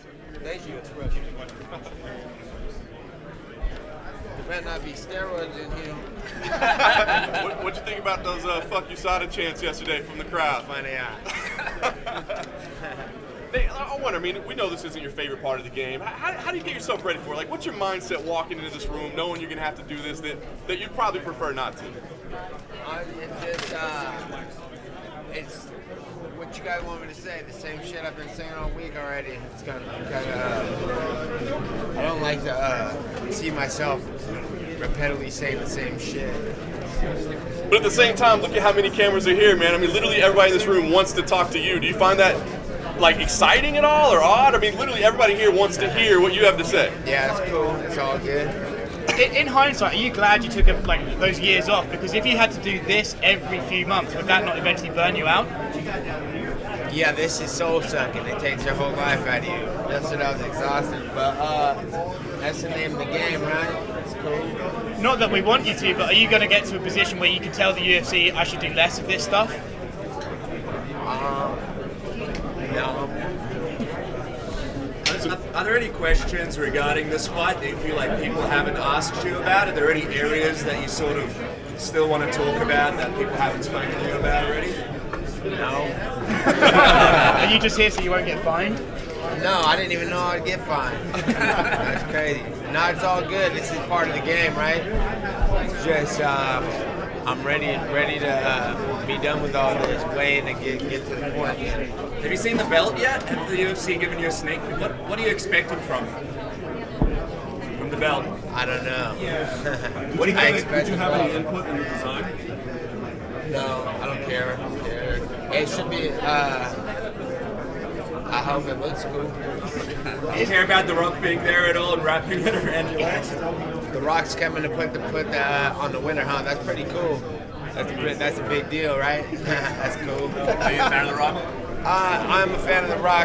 facial expression. There better not be steroids in here. What'd you think about those fuck you Sada chants yesterday from the crowd? Funny, yeah. Hey, I wonder, I mean, we know this isn't your favorite part of the game. How do you get yourself ready for it? Like, what's your mindset walking into this room, knowing you're going to have to do this that you'd probably prefer not to? It's what you guys want me to say. The same shit I've been saying all week already. It's kind of I don't like to see myself repetitively saying the same shit. But at the same time, look at how many cameras are here, man. I mean, literally everybody in this room wants to talk to you. Do you find that, like, exciting at all or odd? I mean, literally everybody here wants to hear what you have to say. Yeah, it's cool. It's all good. In hindsight, are you glad you took those years off? Because if you had to do this every few months, would that not eventually burn you out? Yeah, this is soul sucking. It takes your whole life out of you. That's what I was exhausted. But that's the name of the game, right? It's cool. Not that we want you to, but are you going to get to a position where you can tell the UFC, I should do less of this stuff? No. Are there any questions regarding this fight that you feel like people haven't asked you about? Are there any areas that you sort of still want to talk about that people haven't spoken to you about already? No. Are you just here so you won't get fined? No, I didn't even know I'd get fined. That's crazy. No, it's all good. This is part of the game, right? It's just I'm ready to be done with all this, waiting to get to the point. Have you seen the belt yet? Have the UFC given you a sneak? What are you expecting from the belt? I don't know. What do you think? Did you have any input in the design? No, I don't care. It should be. I hope it looks cool. Do you care about The Rock being there at all and wrapping it around your legs? The Rock's coming to put on the winner, huh? That's pretty cool. That's a big deal, right? That's cool. Are you a fan of The Rock? I'm a fan of The Rock,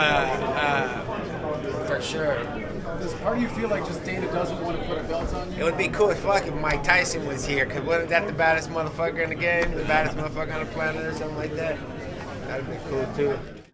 for sure. Does part of you feel like just Dana doesn't want to put a belt on you? It would be cool as fuck if Mike Tyson was here, because wasn't that the baddest motherfucker in the game? The baddest motherfucker on the planet or something like that? That would be cool too.